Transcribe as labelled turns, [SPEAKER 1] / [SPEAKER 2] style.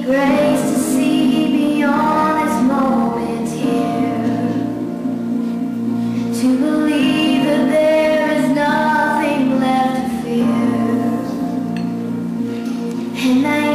[SPEAKER 1] grace to see beyond this moment here, to believe that there is nothing left to fear. And I